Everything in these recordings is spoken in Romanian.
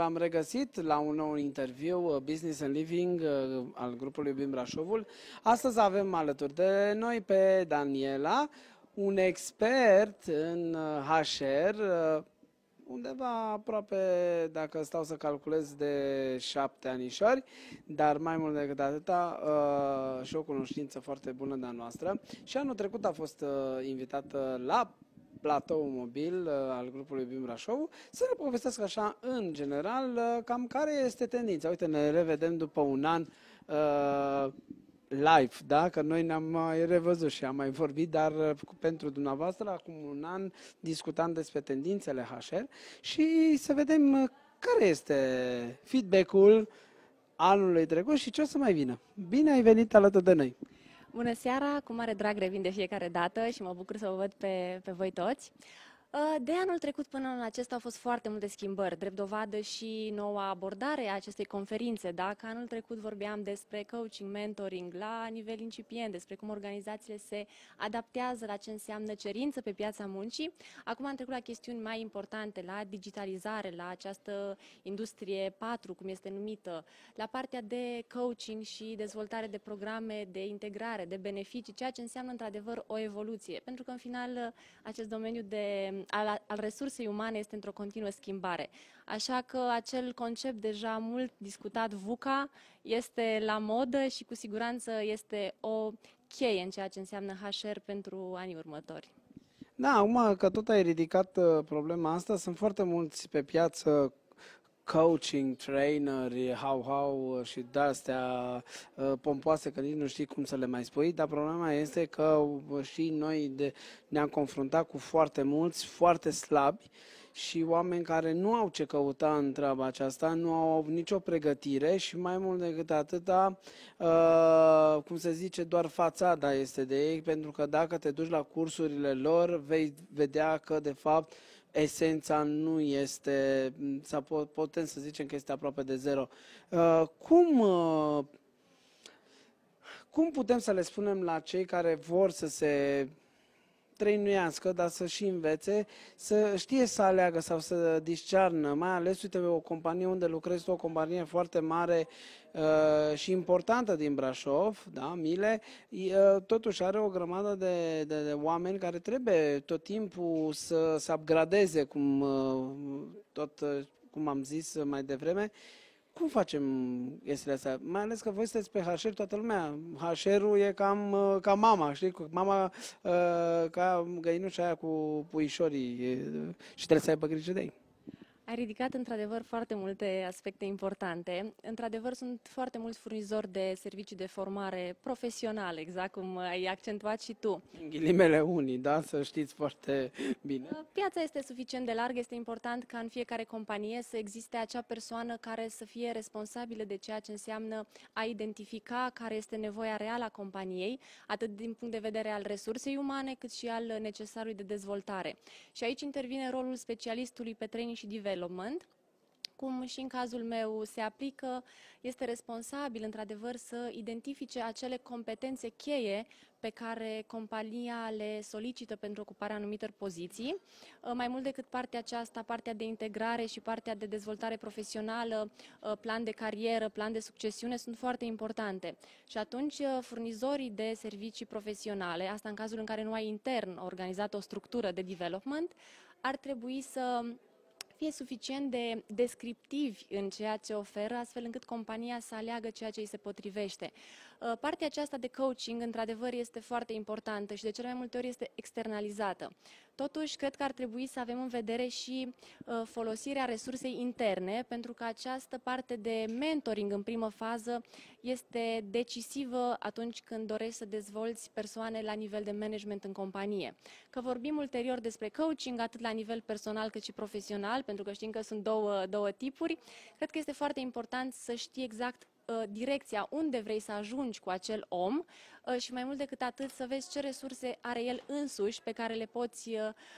v-am regăsit la un nou interviu Business and Living al grupului BIM Brașovul. Astăzi avem alături de noi pe Daniela, un expert în HR, undeva aproape, dacă stau să calculez, de 7 anișori, dar mai mult decât atâta și o cunoștință foarte bună de-a noastră. Și anul trecut a fost invitată la platou mobil al grupului BIM Brașov, să ne povestesc așa, în general, cam care este tendința. Uite, ne revedem după un an live, da? Că noi ne-am mai revăzut și am mai vorbit, dar pentru dumneavoastră, acum un an, discutam despre tendințele HR și să vedem care este feedback-ul anului trecut și ce o să mai vină. Bine ai venit alături de noi! Bună seara, cu mare drag revin de fiecare dată și mă bucur să vă văd pe voi toți. De anul trecut până anul acesta au fost foarte multe schimbări, drept dovadă și noua abordare a acestei conferințe. Dacă anul trecut vorbeam despre coaching, mentoring la nivel incipient, despre cum organizațiile se adaptează la ce înseamnă cerință pe piața muncii, acum am trecut la chestiuni mai importante, la digitalizare, la această industrie 4, cum este numită, la partea de coaching și dezvoltare de programe de integrare, de beneficii, ceea ce înseamnă într-adevăr o evoluție, pentru că în final acest domeniu al resursei umane este într-o continuă schimbare. Așa că acel concept deja mult discutat, VUCA, este la modă și cu siguranță este o cheie în ceea ce înseamnă HR pentru anii următori. Da, acum că tot ai ridicat problema asta, sunt foarte mulți pe piață coaching, traineri, how și de-astea pompoase, că nici nu știi cum să le mai spui, dar problema este că și noi ne-am confruntat cu foarte mulți, foarte slabi și oameni care nu au ce căuta în treaba aceasta, nu au nicio pregătire și mai mult decât atâta, cum se zice, doar fațada este de ei, pentru că dacă te duci la cursurile lor, vei vedea că de fapt esența nu este, sau putem să zicem că este aproape de zero. Cum putem să le spunem la cei care vor să se trăinuiască, dar să și învețe, să știe să aleagă sau să discearnă, mai ales, uite, o companie unde lucrezi tu, o companie foarte mare și importantă din Brașov, da, Mile, totuși are o grămadă de oameni care trebuie tot timpul să se upgradeze, cum am zis mai devreme. Cum facem chestiile astea? Mai ales că voi sunteți pe HR, toată lumea. HR-ul e ca mama, știi? Mama ca găinușa aia cu puișorii și trebuie să aibă grijă de ei. Ai ridicat într-adevăr foarte multe aspecte importante. Într-adevăr sunt foarte mulți furnizori de servicii de formare profesională, exact cum ai accentuat și tu. În ghilimele unii, da? Să știți foarte bine. Piața este suficient de largă, este important ca în fiecare companie să existe acea persoană care să fie responsabilă de ceea ce înseamnă a identifica care este nevoia reală a companiei, atât din punct de vedere al resursei umane, cât și al necesarului de dezvoltare. Și aici intervine rolul specialistului pe training și development, cum și în cazul meu se aplică, este responsabil într-adevăr să identifice acele competențe cheie pe care compania le solicită pentru ocuparea anumitor poziții. Mai mult decât partea aceasta, partea de integrare și partea de dezvoltare profesională, plan de carieră, plan de succesiune sunt foarte importante. Și atunci furnizorii de servicii profesionale, asta în cazul în care nu ai intern organizat o structură de development, ar trebui să fie suficient de descriptivi în ceea ce oferă, astfel încât compania să aleagă ceea ce îi se potrivește. Partea aceasta de coaching, într-adevăr, este foarte importantă și de cele mai multe ori este externalizată. Totuși, cred că ar trebui să avem în vedere și folosirea resursei interne, pentru că această parte de mentoring în primă fază este decisivă atunci când dorești să dezvolți persoane la nivel de management în companie. Că vorbim ulterior despre coaching, atât la nivel personal cât și profesional, pentru că știm că sunt două tipuri, cred că este foarte important să știi exact direcția, unde vrei să ajungi cu acel om și mai mult decât atât să vezi ce resurse are el însuși pe care le poți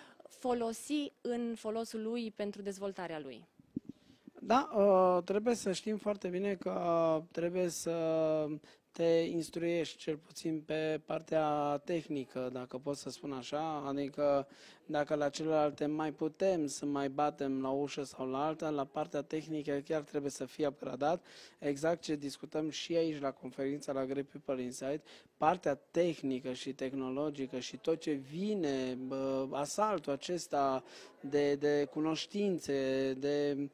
folosi în folosul lui pentru dezvoltarea lui. Da, trebuie să știm foarte bine că trebuie să te instruiești cel puțin pe partea tehnică, dacă pot să spun așa, adică dacă la celelalte mai putem să mai batem la ușă sau la alta, la partea tehnică chiar trebuie să fie upgradat, exact ce discutăm și aici la conferința la Great People Insight, partea tehnică și tehnologică și tot ce vine, asaltul acesta de cunoștințe, de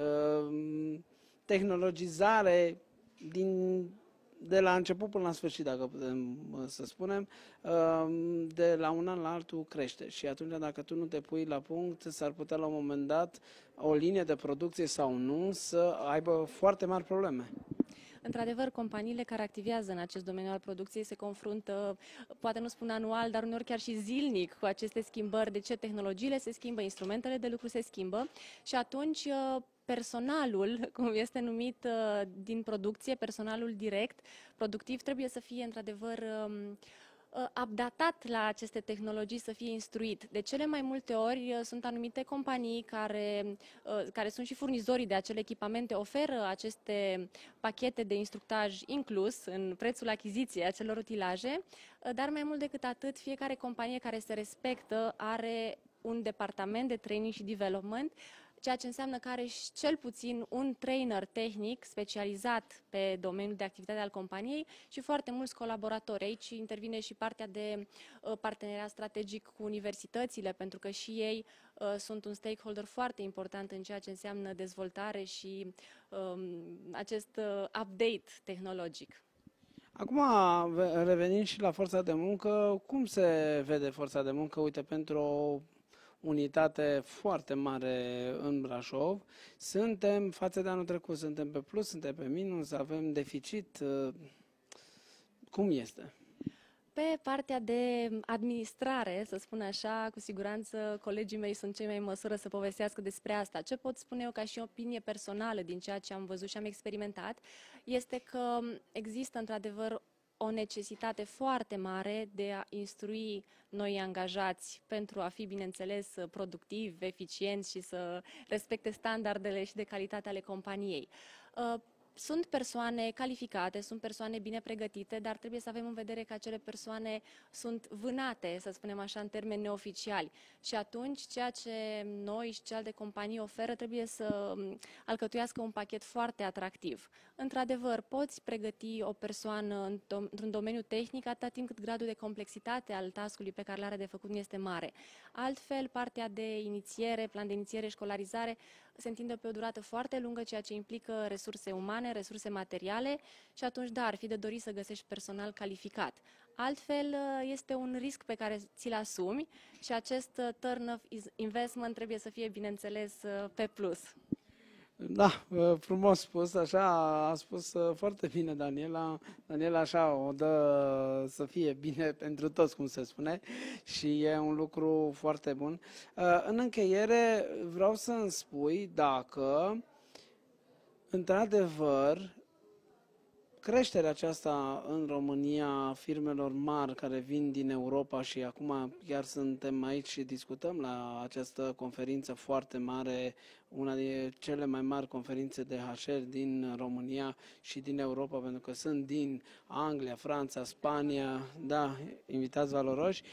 tehnologizare de la început până la sfârșit, dacă putem să spunem, de la un an la altul crește. Și atunci, dacă tu nu te pui la punct, s-ar putea la un moment dat o linie de producție sau nu să aibă foarte mari probleme. Într-adevăr, companiile care activează în acest domeniu al producției se confruntă, poate nu spun anual, dar uneori chiar și zilnic cu aceste schimbări. De ce? Tehnologiile se schimbă, instrumentele de lucru se schimbă și atunci personalul, cum este numit din producție, personalul direct, productiv, trebuie să fie într-adevăr updatat la aceste tehnologii, să fie instruit. De cele mai multe ori sunt anumite companii care sunt și furnizorii de acele echipamente, oferă aceste pachete de instructaj inclus în prețul achiziției acelor utilaje, dar mai mult decât atât, fiecare companie care se respectă are un departament de training și development, ceea ce înseamnă că are cel puțin un trainer tehnic specializat pe domeniul de activitate al companiei și foarte mulți colaboratori. Aici intervine și partea de parteneriat strategic cu universitățile, pentru că și ei sunt un stakeholder foarte important în ceea ce înseamnă dezvoltare și acest update tehnologic. Acum, revenind și la forța de muncă, cum se vede forța de muncă? Uite, pentru o unitate foarte mare în Brașov, suntem, față de anul trecut, suntem pe plus, suntem pe minus, avem deficit. Cum este? Pe partea de administrare, să spun așa, cu siguranță colegii mei sunt cei mai în măsură să povestească despre asta. Ce pot spune eu ca și opinie personală din ceea ce am văzut și am experimentat, este că există într-adevăr o necesitate foarte mare de a instrui noi angajați pentru a fi, bineînțeles, productivi, eficienți și să respecte standardele și de calitate ale companiei. Sunt persoane calificate, sunt persoane bine pregătite, dar trebuie să avem în vedere că acele persoane sunt vânate, să spunem așa, în termeni neoficiali. Și atunci, ceea ce noi și celelalte companii oferă trebuie să alcătuiască un pachet foarte atractiv. Într-adevăr, poți pregăti o persoană într-un domeniu tehnic atâta timp cât gradul de complexitate al task-ului pe care l-are de făcut nu este mare. Altfel, partea de inițiere, plan de inițiere, școlarizare, se întinde pe o durată foarte lungă, ceea ce implică resurse umane, resurse materiale și atunci, da, ar fi de dorit să găsești personal calificat. Altfel, este un risc pe care ți-l asumi și acest turn of investment trebuie să fie, bineînțeles, pe plus. Da, frumos spus, așa a spus foarte bine Daniela. Daniela așa o dă să fie bine pentru toți, cum se spune, și e un lucru foarte bun. În încheiere vreau să îmi spui dacă, într-adevăr, creșterea aceasta în România a firmelor mari care vin din Europa și acum chiar suntem aici și discutăm la această conferință foarte mare, una dintre cele mai mari conferințe de HR din România și din Europa, pentru că sunt din Anglia, Franța, Spania, da, invitați valoroși.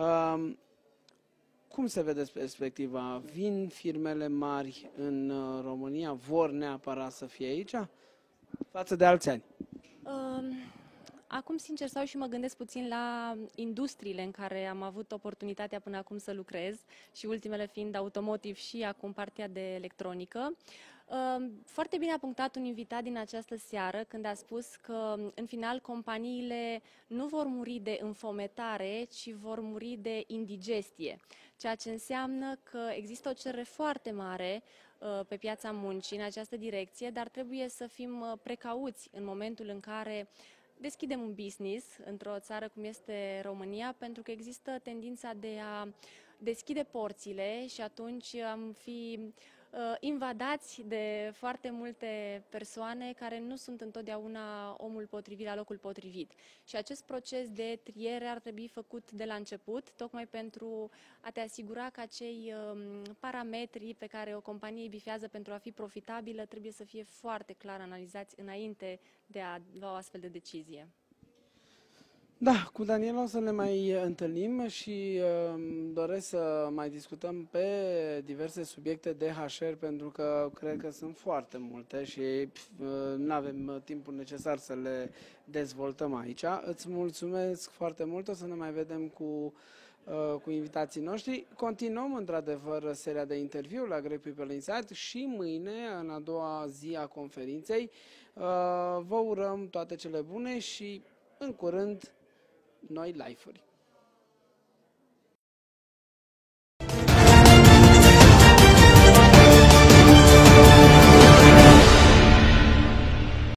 Cum se vede perspectiva? Vin firmele mari în România? Vor neapărat să fie aici? Față de alți ani? Acum, sincer, stau și mă gândesc puțin la industriile în care am avut oportunitatea până acum să lucrez și ultimele fiind automotive și acum partea de electronică. Foarte bine a punctat un invitat din această seară când a spus că, în final, companiile nu vor muri de înfometare, ci vor muri de indigestie, ceea ce înseamnă că există o cerere foarte mare pe piața muncii în această direcție, dar trebuie să fim precauți în momentul în care deschidem un business într-o țară cum este România, pentru că există tendința de a deschide porțile și atunci am fi invadați de foarte multe persoane care nu sunt întotdeauna omul potrivit la locul potrivit. Și acest proces de triere ar trebui făcut de la început, tocmai pentru a te asigura că acei parametri pe care o companie îi bifează pentru a fi profitabilă trebuie să fie foarte clar analizați înainte de a lua o astfel de decizie. Da, cu Daniela o să ne mai întâlnim și doresc să mai discutăm pe diverse subiecte de HR pentru că cred că sunt foarte multe și nu avem timpul necesar să le dezvoltăm aici. Îți mulțumesc foarte mult, o să ne mai vedem cu invitații noștri. Continuăm într-adevăr seria de interviuri la Great People Insight și mâine, în a doua zi a conferinței, vă urăm toate cele bune și în curând noi live-uri.